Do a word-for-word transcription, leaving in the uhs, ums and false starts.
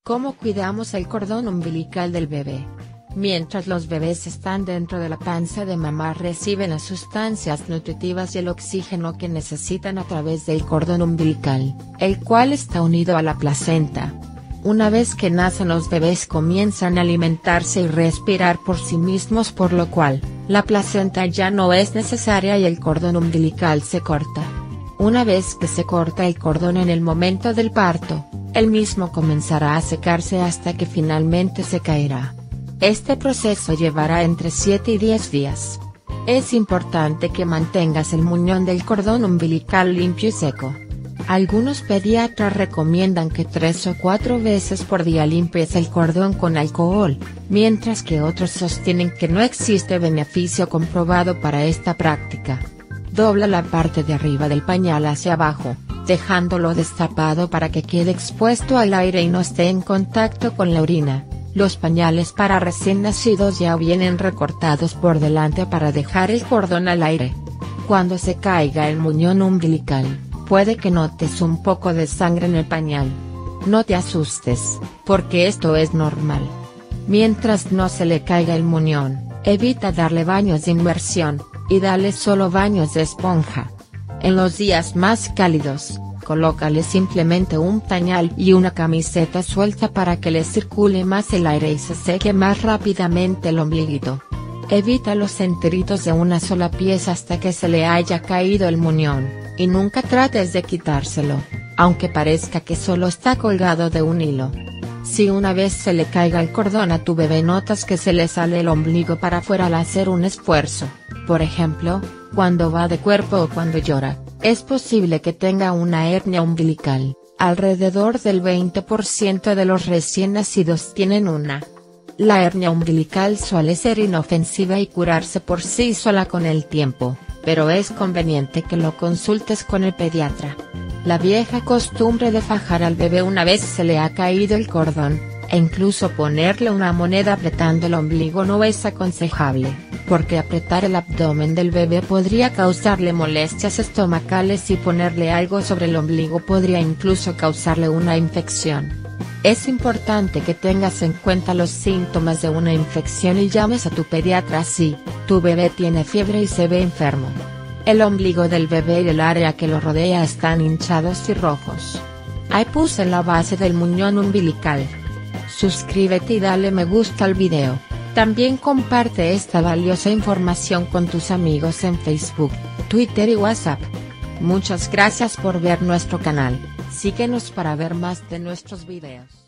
¿Cómo cuidamos el cordón umbilical del bebé? Mientras los bebés están dentro de la panza de mamá reciben las sustancias nutritivas y el oxígeno que necesitan a través del cordón umbilical, el cual está unido a la placenta. Una vez que nacen los bebés comienzan a alimentarse y respirar por sí mismos, por lo cual, la placenta ya no es necesaria y el cordón umbilical se corta. Una vez que se corta el cordón en el momento del parto, el mismo comenzará a secarse hasta que finalmente se caerá. Este proceso llevará entre siete y diez días. Es importante que mantengas el muñón del cordón umbilical limpio y seco. Algunos pediatras recomiendan que tres o cuatro veces por día limpies el cordón con alcohol, mientras que otros sostienen que no existe beneficio comprobado para esta práctica. Dobla la parte de arriba del pañal hacia abajo, dejándolo destapado para que quede expuesto al aire y no esté en contacto con la orina. Los pañales para recién nacidos ya vienen recortados por delante para dejar el cordón al aire. Cuando se caiga el muñón umbilical, puede que notes un poco de sangre en el pañal. No te asustes, porque esto es normal. Mientras no se le caiga el muñón, evita darle baños de inmersión, y dale solo baños de esponja. En los días más cálidos, colócale simplemente un pañal y una camiseta suelta para que le circule más el aire y se seque más rápidamente el ombliguito. Evita los enteritos de una sola pieza hasta que se le haya caído el muñón, y nunca trates de quitárselo, aunque parezca que solo está colgado de un hilo. Si una vez se le caiga el cordón a tu bebé notas que se le sale el ombligo para afuera al hacer un esfuerzo, por ejemplo, cuando va de cuerpo o cuando llora, es posible que tenga una hernia umbilical. Alrededor del veinte por ciento de los recién nacidos tienen una. La hernia umbilical suele ser inofensiva y curarse por sí sola con el tiempo, pero es conveniente que lo consultes con el pediatra. La vieja costumbre de fajar al bebé una vez se le ha caído el cordón, e incluso ponerle una moneda apretando el ombligo no es aconsejable, porque apretar el abdomen del bebé podría causarle molestias estomacales y ponerle algo sobre el ombligo podría incluso causarle una infección. Es importante que tengas en cuenta los síntomas de una infección y llames a tu pediatra si tu bebé tiene fiebre y se ve enfermo. El ombligo del bebé y el área que lo rodea están hinchados y rojos. Hay pus en la base del muñón umbilical. Suscríbete y dale me gusta al video. También comparte esta valiosa información con tus amigos en Facebook, Twitter y WhatsApp. Muchas gracias por ver nuestro canal. Síguenos para ver más de nuestros videos.